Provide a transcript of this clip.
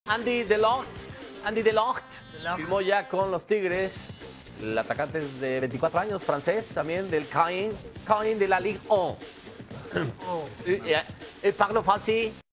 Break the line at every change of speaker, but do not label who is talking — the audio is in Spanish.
Andy Delort. Andy Delort firmó ya con los Tigres. El atacante es de 24 años, francés, también del Caen de la Ligue 1. Il parle français.